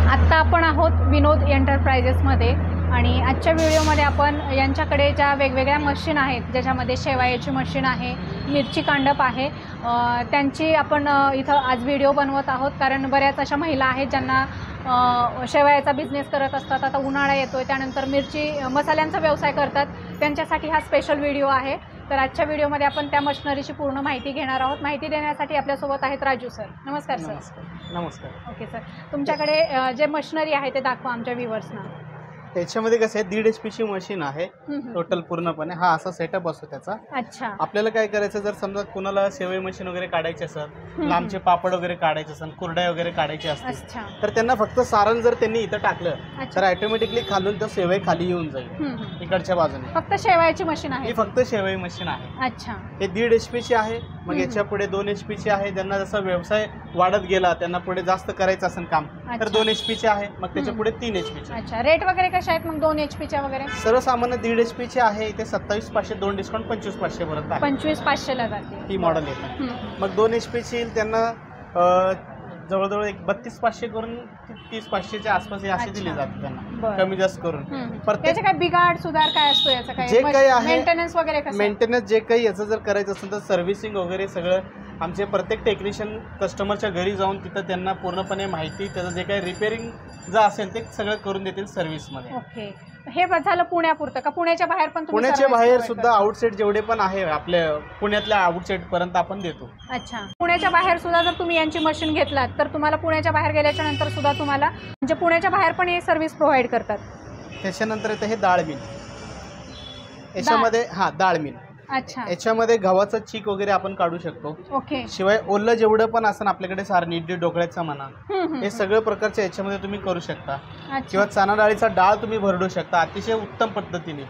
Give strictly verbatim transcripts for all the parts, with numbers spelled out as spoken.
आत्ता आपण आहोत विनोद एंटरप्राइजेसमध्ये आणि आजच्या व्हिडिओमध्ये आपण यांच्याकडे ज्या वेगवेगळ्या मशीन आहेत ज्याच्यामध्ये शेवायाची मशीन आहे, मिरची कांडप आहे, त्यांची आपण इथं आज व्हिडिओ बनवत आहोत. कारण बऱ्याच अशा महिला आहेत ज्यांना शेवायाचा बिझनेस करत असतात. आता उन्हाळा येतोय, त्यानंतर मिरची मसाल्यांचा व्यवसाय करतात, त्यांच्यासाठी हा स्पेशल व्हिडिओ आहे. तर आजच्या व्हिडिओमध्ये आपण त्या मशिनरीची पूर्ण माहिती घेणार आहोत. माहिती देण्यासाठी आपल्यासोबत आहेत राजू सर. नमस्कार सर. नमस्कार. ओके सर, तुमच्याकडे जे मशिनरी आहे ते दाखवा आमच्या व्ह्युअर्सना. त्याच्यामध्ये कसं आहे, दीड एच पी ची मशीन आहे टोटल पूर्णपणे. हा असा सेटअप असतो त्याचा. अच्छा. आपल्याला काय करायचं, जर समजा कुणाला शेवई मशीन वगैरे काढायची असेल, लांबचे पापड वगैरे काढायचे असेल, कुरड्या वगैरे काढायचे असतील, तर त्यांना फक्त सारण जर त्यांनी इथं टाकलं तर ऑटोमॅटिकली खालून तर शेवई खाली येऊन जाईल इकडच्या बाजूने. फक्त शेवायची मशीन आहे, ही फक्त शेवई मशीन आहे. अच्छा. हे दीड एच पी ची आहे. मग याच्या पुढे दोन एच पी ची आहे. ज्यांना जसा व्यवसाय वाढत गेला, त्यांना पुढे जास्त करायचं असेल काम, तर दोन एच पी ची आहे. मग त्याच्या पुढे तीन एच पी ची. अच्छा. रेट वगैरे कशा आहेत मग दोन एच पी च्या वगैरे? सर्वसामान्य दीड एच पी ची आहे. इथे सत्तावीस पाचशे, दोन डिस्काउंट पंचवीस पाचशे पर्यंत आहे. पंचवीस पाचशे ला जाते ही मॉडेल येते. मग दोन एच पी ची त्यांना जवळजवळ एक बत्तीस पाचशे करून तीस पाचशेच्या आसपास असे दिले जाते त्यांना, कमी जास्त करून. त्याचे काय बिघाड सुधार काय असतो याचा, काय जे काही आहे मेंटेनन्स वगैरे कसं? मेंटेनन्स जे काही याचं जर करायचं असेल तर सर्व्हिसिंग वगैरे सगळं आमचे प्रत्येक टेक्निशियन कस्टमरच्या घरी जाऊन तिथं त्यांना पूर्णपणे माहिती, त्याचं जे काही रिपेअरिंग जे असेल ते सगळं करून देतील सर्व्हिसमध्ये. ओके. हे झालं पुण्यापुरतं का पुण्याच्या बाहेर पण? पुण्याच्या बाहेर सुद्धा आउटसाइड जेवढे पण आहे आपल्या पुण्यातल्या आउटसाइड पर्यंत आपण देतो. अच्छा. पुण्याच्या बाहेर सुद्धा जर तुम्ही यांची मशीन घेतलात तर तुम्हाला पुण्याच्या बाहेर गेल्याच्या नंतर सुद्धा तुम्हाला म्हणजे पुण्याच्या बाहेर पण हे सर्व्हिस प्रोव्हाइड करतात. त्याच्यानंतर येतं हे डाळ मिल. याच्यामध्ये हा डाळ मिल. अच्छा. याच्यामध्ये गव्हाचं चीक वगैरे आपण काढू शकतो. ओके. शिवाय ओलं जेवढं पण असं आपल्याकडे सारण इडली ढोकळ्याचा म्हणा, हे सगळं प्रकारचे याच्यामध्ये तुम्ही करू शकता. किंवा चणा डाळीचा डाळ तुम्ही भरडू शकता अतिशय उत्तम पद्धतीने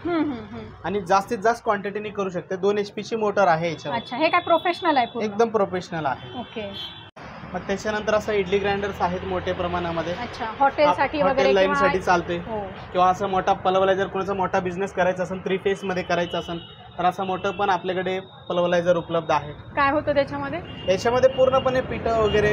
आणि जास्तीत जास्त क्वांटिटीने करू शकता. दोन एच पी ची मोटर आहे याच्यावर. अच्छा. हे काय प्रोफेशनल आहे? एकदम प्रोफेशनल आहे. ओके. मग त्याच्यानंतर असं इडली ग्राइंडर्स आहेत मोठ्या प्रमाणामध्ये. अच्छा. हॉटेलसाठी वगैरे लाईन साठी चालते. किंवा असं मोठा पलवलायझर, कोणाचा मोठा बिझनेस करायचा असेल, थ्री फेस मध्ये करायचा असेल तर असं मोठं पण आपल्याकडे पलवलायझर उपलब्ध आहे. काय होतं त्याच्यामध्ये? याच्यामध्ये पूर्णपणे पिठं वगैरे,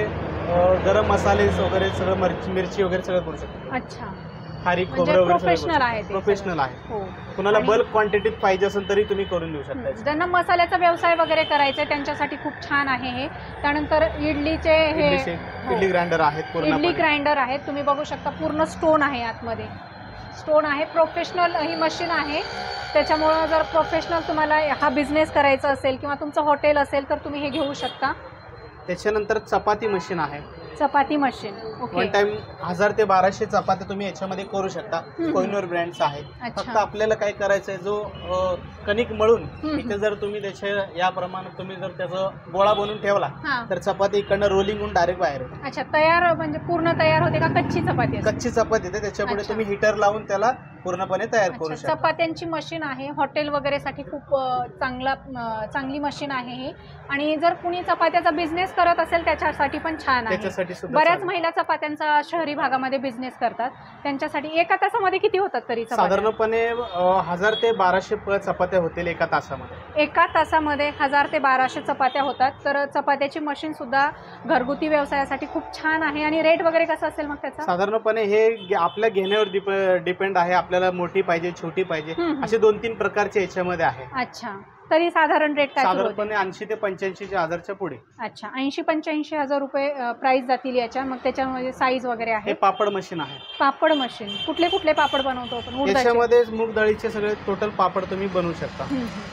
गरम मसाले वगैरे सगळं, मिरची मिरची वगैरे सगळं करू शकतो. अच्छा. खारीक खोबरं वगैरे प्रोफेशनल आहे. प्रोफेशनल आहे. कुणाला बल्क क्वांटिटीत पाहिजे असेल तरी तुम्ही करून देऊ शकता. ज्यांना मसाल्याचा व्यवसाय वगैरे करायचा आहे त्यांच्यासाठी खूप छान आहे हे. त्यानंतर इडलीचे हे इडली ग्राइंडर आहेत. इडली ग्राइंडर आहेत. तुम्ही बघू शकता पूर्ण स्टोन आहे, आतमध्ये स्टोन आहे. प्रोफेशनल ही मशीन आहे. त्याच्यामुळं जर प्रोफेशनल तुम्हाला हा बिझनेस करायचा असेल किंवा तुमचं हॉटेल असेल तर तुम्ही हे घेऊ शकता. त्याच्यानंतर चपाती मशीन आहे. चपाती मशीन. वन टाइम हजार ते बाराशे चपात्या तुम्ही याच्यामध्ये करू शकता. कोहिनूर ब्रँड्स आहेत. फक्त आपल्याला काय करायचंय, जो कणिक मळून इथे जर तुम्ही त्याच्या या प्रमाणात तुम्ही जर त्याचा गोळा बनवून ठेवला तर चपाती इकडनं रोलिंग होऊन डायरेक्ट बाहेर येते. अच्छा. तयार म्हणजे पूर्ण तयार होते का कच्ची चपाती? कच्ची चपाती येते. त्याच्यापुढे तुम्ही हिटर लावून त्याला पूर्णपणे तयार करू शकता. चपात्यांची मशीन आहे. हॉटेल वगैरे साठी खूप चांगला चांगली मशीन आहे ही. आणि जर कुणी चपात्याचा बिझनेस करत असेल त्याच्यासाठी पण छान आहे. बऱ्याच महिला चपात्यांचा शहरी भागामध्ये बिझनेस करतात, त्यांच्यासाठी. एका तासामध्ये किती होतात तरी? साधारणपणे हजार ते बाराशे चपात्या होतील एका तासामध्ये. एका तासामध्ये हजार ते बाराशे चपात्या होतात. तर चपात्याची मशीन सुद्धा घरगुती व्यवसायासाठी खूप छान आहे. आणि रेट वगैरे कसं असेल मग त्याचा? साधारणपणे हे आपल्या घेण्यावर डिपेंड आहे. आपल्याला मोठी पाहिजे, छोटी पाहिजे, असे दोन तीन प्रकारचे याच्यामध्ये आहे. अच्छा. तरी साधारण रेट काय? साधारणपणे ऐंशी ते पंच्याऐंशी हजारच्या पुढे. अच्छा. ऐंशी पंच्याऐंशी हजार रुपये प्राइस जातील याच्या. मग त्याच्यामध्ये साईज वगैरे आहे. हे पापड मशीन आहे. पापड मशीन. कुठले कुठले पापड बनवतो आपण? याच्यामध्ये मूग डाळीचे सगळे टोटल पापड तुम्ही बनवू शकता.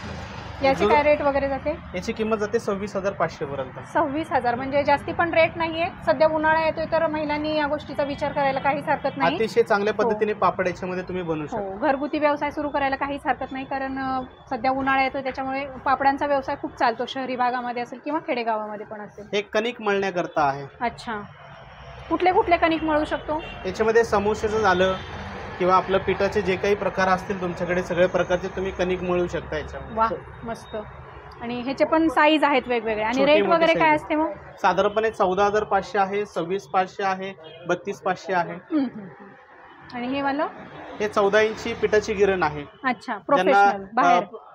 याची काय रेट वगैरे जाते? याची किंमत जाते सव्वीस हजार पाचशे पर्यंत. सव्वीस हजार म्हणजे जास्ती पण रेट नाहीये. सध्या उन्हाळा येतोय तर महिलांनी या गोष्टीचा विचार करायला काहीच हरकत नाही. अतिशय चांगल्या पद्धतीने पापड याच्यामध्ये तुम्ही बनवू शकता. घरगुती व्यवसाय सुरू करायला काहीच हरकत नाही. कारण सध्या उन्हाळा येतोय त्याच्यामुळे पापडांचा व्यवसाय खूप चालतो, शहरी भागामध्ये असेल किंवा खेडेगावामध्ये पण असेल. हे कणिक मळण्याकरता आहे. अच्छा. कुठले कुठले कणिक मळू शकतो? याच्यामध्ये समोसेचं झालं किंवा आपलं पिठाचे जे काही प्रकार असतील तुमच्याकडे सगळे प्रकारचे तुम्ही कणिक मळू शकता याच्यामध्ये. वा, मस्त. आणि ह्याचे पण साईज आहेत वेगवेगळे. आणि रेट वगैरे काय असते मग? साधारणपणे चौदा हजार पाचशे आहे, सव्वीस पाचशे आहे, बत्तीस पाचशे आहे. आणि हे वाला हे चौदा इंची पिठाची गिरण आहे. अच्छा. प्रोफेशनल बाहेर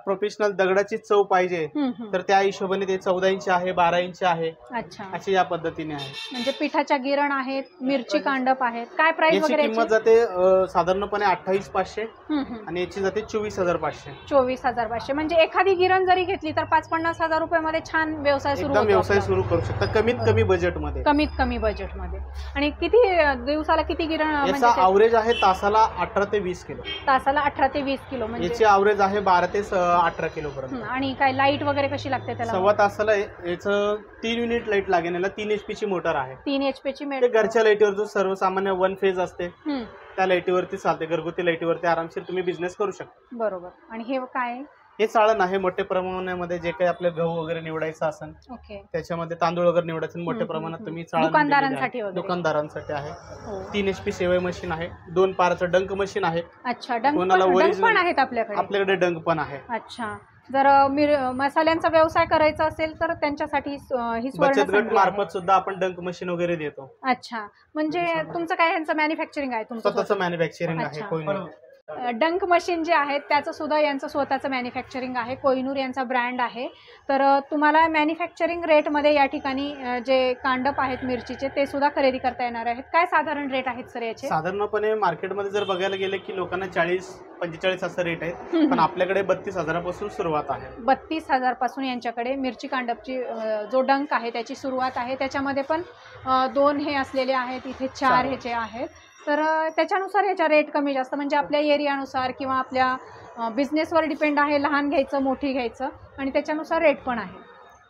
प्रोफेशनल दगडाची चव पाहिजे हम्म, हम्म. तर त्या हिशोबाने ते चौदा इंच आहे, बारा इंच आहे, अच्छा, अशी या पद्धतीने आहे. म्हणजे पिठाच्या गिरण आहेत, मिरची कांडप आहेत. काय प्राइस याची वगैरे किंमत जाते अ, साधारणपणे अठ्ठावीस पाचशे हम्म, हम्म. आणि याची जाते चोवीस हजार पाचशे. चोवीस हजार पाचशे. म्हणजे एखादी गिरण जरी घेतली तर पाच पन्नास हजार रुपये मध्ये छान व्यवसाय सुरू एकदम होतो व्यवसाय आपला. सुरू करू शकता कमीत कमी बजेटमध्ये. कमीत कमी बजेटमध्ये. आणि किती दिवसाला किती गिरण म्हणजे याचा ते- ॲव्हरेज आहे तासाला अठरा ते वीस किलो. तासाला अठरा ते वीस किलो म्हणजे याची ॲव्हरेज आहे बारा ते स- अठरा किलो पर्यंत. हं, आणि काय लाईट वगैरे कशी लागते त्याला? सव्वा तासाला हे- याचं तीन युनिट लाईट लागेल. याला तीन एच पी ची मोटर आहे. तीन एच पी ची ते मेड. घरच्या लाईटीवर जो सर्वसामान्य वन फेज असते हं, त्या लाईटीवरती चालते. घरगुती लाईटीवरती आरामशीर तुम्ही बिझनेस करू शकता. बरोबर. आणि हे काय आहे? हे चाळण आहे. मोठ्या प्रमाणामध्ये जे काही आपले गहू वगैरे निवडायचं असेल ओके. त्याच्यामध्ये तांदूळ वगैरे निवडायचं मोठ्या हम्म, प्रमाणात हम्म, तुम्ही हम्म. चाळण दुकानदारांसाठी दिलेली आहे. वगैरे. दुकानदारांसाठी आहे. हो. तीन एच पी सेवय मशीन आहे. दोन पाराचं डंक मशीन आहे. अच्छा, डंक कोणाला पण डंक original- पण आहेत आपल्याकडे? आपल्याकडे डंक पण आहे. अच्छा. जर मिर मसाल्यांचा व्यवसाय करायचा असेल तर त्यांच्यासाठी अं, ही सुवर्ण बचत गट संधी आहे. मार्फत सुद्धा आपण डंक मशीन वगैरे देतो. अच्छा, म्हणजे तुमचं काय ह्यांचं मॅन्युफॅक्चरिंग आहे तुमचं? स्वतःचं मॅन्युफॅक्चरिंग आहे. अच्छा. कोहिनूर. डंक मशीन जे आहेत त्याचं सुद्धा यांचं स्वतःचं मॅन्युफॅक्चरिंग आहे. कोहिनूर यांचा ब्रँड आहे. तर अ, तुम्हाला मॅन्युफॅक्चरिंग रेटमध्ये या ठिकाणी अ, जे कांडप आहेत मिरचीचे ते सुद्धा खरेदी करता येणार आहेत. काय साधारण रेट आहेत सर याचे? साधारणपणे मार्केटमध्ये जर बघायला गेले की लोकांना चाळीस पंचेचाळीस असं रेट आहेत. हम्म. पण आपल्याकडे बत्तीस हजारापासून सुरुवात आहे. बत्तीस हजार पासून यांच्याकडे मिरची कांडपची अ, जो डंक आहे त्याची सुरुवात आहे. त्याच्यामध्ये पण अ, दोन हे असलेले आहेत, इथे चार चार. ह्याचे आहेत. तर अ, त्याच्यानुसार याच्या रेट कमी जास्त म्हणजे आपल्या एरियानुसार किंवा आपल्या बिझनेसवर डिपेंड आहे. लहान घ्यायचं मोठी घ्यायचं आणि त्याच्यानुसार रेट पण आहे.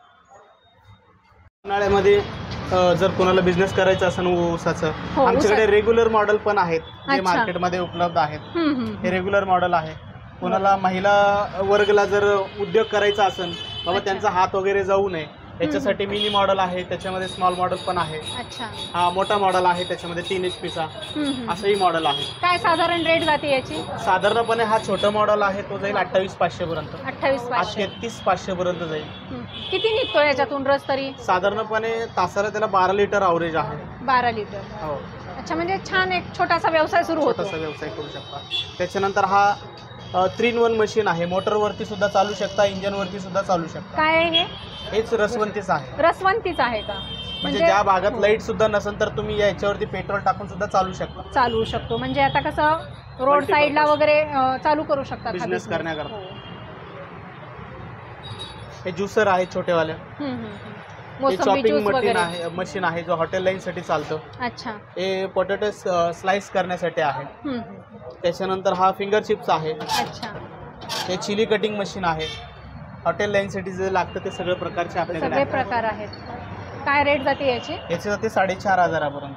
उन्हाळ्यामध्ये अ, जर कोणाला बिझनेस करायचा असेल ऊसाचं हो, आमच्याकडे ऊसा- रेग्युलर मॉडेल पण आहेत जे अच्छा. मार्केटमध्ये उपलब्ध आहेत. हम्म, हम्म, हे रेग्युलर मॉडेल आहे. कोणाला महिला वर्गला जर उद्योग करायचा असेल बाबा अच्छा. त्यांचा हात वगैरे जाऊ नये याच्यासाठी मिनी मॉडेल आहे. त्याच्यामध्ये स्मॉल मॉडेल पण आहे. अच्छा. हा मोठा मॉडेल आहे त्याच्यामध्ये तीन एच पीचा हम्म, हम्म. असंही मॉडेल आहे. काय साधारण रेट जाते याची? साधारणपणे हा छोटा मॉडेल आहे तो जाईल अठ्ठावीस पाचशे पर्यंत. अठ्ठावीस हा पाचशे. तेहतीस पाचशे पर्यंत जाईल. हम्म. किती निघतो याच्यातून रस तरी? साधारणपणे तासाला त्याला बारा लिटर ॲव्हरेज आहे. बारा लिटर. हो अच्छा, म्हणजे छान एक छोटासा व्यवसाय सुरू होतो. छोटासा व्यवसाय करू शकता. त्याच्यानंतर हा थ्री इन वन मशीन आहे. मोटरवरती सुद्धा चालू शकता, इंजनवरती सुद्धा चालू शकता. काय आहे हे? हेच रसवंतीच आहे. रसवंतीच आहे का? म्हणजे ज्या भागात हो, लाईट सुद्धा नसेल तर तुम्ही याच्यावरती पेट्रोल टाकून सुद्धा चालू शकता. चालू शकतो. म्हणजे आता कसं रोड Multipurpose. साईडला वगैरे अ, चालू करू शकतात हा Business business. करण्याकरता. हो. हे ज्युसर आहे छोटेवाले. हम्म, हम्म, हम्म. हे मोसंबी चॉपिंग ज्यूस मशीन वगैरे. आहे मशीन आहे जो हॉटेल लाईन साठी चालतो. अच्छा. हे पोटॅटो स्लाइस करण्यासाठी आहे. हम्म, हम्म. त्याच्यानंतर हा फिंगर चिप्स आहे. अच्छा. हे चिली कटिंग मशीन आहे. हॉटेल लाईन साठी जे लागतं ते सगळं प्रकारचे आपल्याकडे सगळे आहे. प्रकार आहेत. काय रेट जाते याची? याचे जाते साडेचार हजारापर्यंत.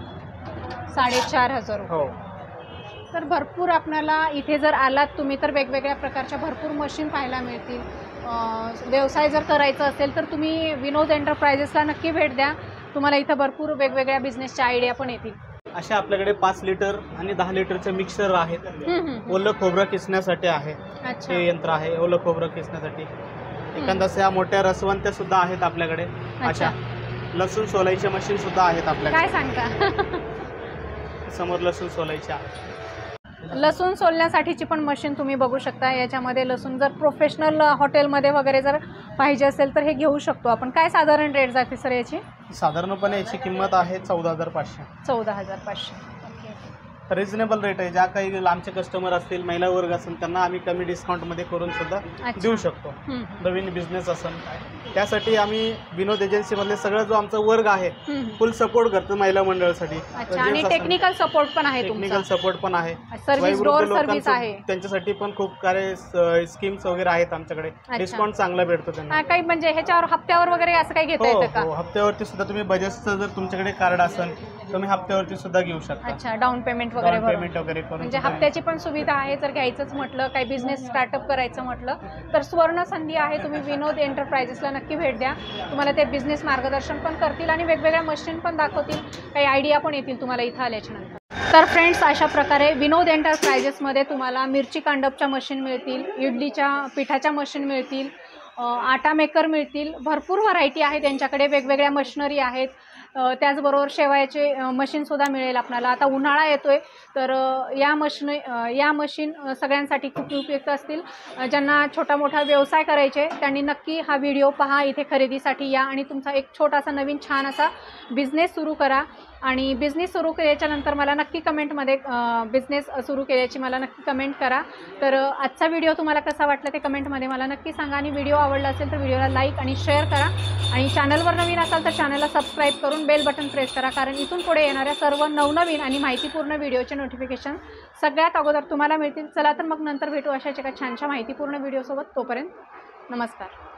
साडेचार हजार रुपये. हो. तर भरपूर आपल्याला इथे जर आलात तुम्ही तर वेगवेगळ्या प्रकारच्या भरपूर मशीन पाहायला मिळतील. अं, व्यवसाय जर करायचा असेल तर तुम्ही विनोद एंटरप्राइजेसला नक्की भेट द्या. तुम्हाला इथं भरपूर वेगवेगळ्या बिझनेसच्या आयडिया पण येतील. अशा आपल्याकडे पाच लिटर आणि दहा लिटरचे मिक्सर आहेत. हम्म, हम्म, हम्म. ओलं खोबरं किसण्यासाठी आहे. अच्छा. हे यंत्र आहे ओलं खोबरं किसण्यासाठी. एखाद्या मोठ्या रसवंत्या सुद्धा आहेत आपल्याकडे. अच्छा. अशा लसूण सोलायचे मशीन सुद्धा आहेत आपल्याकडे. काय सांगता? समोर लसूण सोलायचे आहे. लसूण सोलण्यासाठीची पण मशीन तुम्ही बघू शकता. याच्यामध्ये लसूण जर प्रोफेशनल हॉटेलमध्ये वगैरे जर पाहिजे असेल तर हे घेऊ शकतो आपण. काय साधारण रेट जाते सर याची? साधारणपणे याची किंमत आहे चौदा हजार पाचशे. चौदा हजार पाचशे. रिजनेबल रेट आहे. ज्या काही लांबचे कस्टमर असतील महिला वर्ग असेल त्यांना आम्ही कमी डिस्काउंटमध्ये करून सुद्धा अच्छा. देऊ शकतो. हम्म, नवीन बिझनेस असेल त्यासाठी आम्ही विनोद एजन्सीमधले सगळं जो आमचा वर्ग आहे हम्म. फुल सपोर्ट करतो महिला मंडळासाठी. अच्छा. आणि टेक्निकल सपोर्ट पण आहे टेक्निकल तुमचा? सपोर्ट पण आहे. सर्व्हिस वयोवृद्ध डोअर सर्व्हिस लोकांचं- आहे? त्यांच्यासाठी पण खूप सारे स्कीम्स वगैरे आहेत आमच्याकडे. डिस्काउंट चांगला भेटतो त्यांना. हा, काही म्हणजे ह्याच्यावर हप्त्यावर वगैरे असं काही घेता हो येतं का? हो हप्त्यावरती सुद्धा तुम्ही बजाजचं जर तुमच्याकडे कार्ड असेल तुम्ही हप्त्यावरती सुद्धा घेऊ शकता. अच्छा. डाऊन पेमेंट वगैरे डाऊन भरून. पेमेंट वगैरे करून म्हणजे सुद्धा हप्त्याची पण सुविधा आहे. जर घ्यायचंच म्हटलं काही बिझनेस स्टार्टअप करायचं म्हटलं तर सुवर्ण संधी आहे. तुम्ही विनोद एंटरप्राइजेसला नक्की भेट द्या. तुम्हाला ते बिझनेस मार्गदर्शन पण करतील आणि वेगवेगळ्या मशीन पण दाखवतील. काही आयडिया पण येतील तुम्हाला इथं आल्याच्या नंतर. तर फ्रेंड्स, अशा प्रकारे विनोद एंटरप्राइजेसमध्ये तुम्हाला मिरची कांडपच्या मशीन मिळतील, इडलीच्या पिठाच्या मशीन मिळतील, आटा मेकर मिळतील. भरपूर व्हरायटी आहे त्यांच्याकडे. वेगवेगळ्या मशिनरी आहेत. अ, त्याचबरोबर शेवायाचे अ, मशीनसुद्धा मिळेल आपल्याला. आता उन्हाळा येतोय तर अ, या मशीन अ, या मशीन अ, सगळ्यांसाठी खूप उपयुक्त असतील. अ, ज्यांना छोटा मोठा व्यवसाय करायचे त्यांनी नक्की हा व्हिडिओ पहा, इथे खरेदीसाठी या आणि तुमचा एक छोटासा नवीन छान असा बिझनेस सुरू करा. आणि बिझनेस सुरू केल्याच्यानंतर मला नक्की कमेंटमध्ये बिझनेस सुरू केल्याची मला नक्की कमेंट करा. तर अ, आजचा व्हिडिओ तुम्हाला कसा वाटला ते कमेंटमध्ये मला नक्की सांगा. आणि व्हिडिओ आवडला असेल तर व्हिडिओला लाईक आणि शेअर करा. आणि चॅनलवर नवीन असाल तर चॅनलला सबस्क्राईब करून बेल बटन प्रेस करा, कारण इथून पुढे येणाऱ्या सर्व नवनवीन आणि माहितीपूर्ण व्हिडिओचे नोटिफिकेशन सगळ्यात अगोदर तुम्हाला मिळतील. चला तर मग नंतर भेटू अशाच एका छानशा माहितीपूर्ण व्हिडिओसोबत. तोपर्यंत नमस्कार.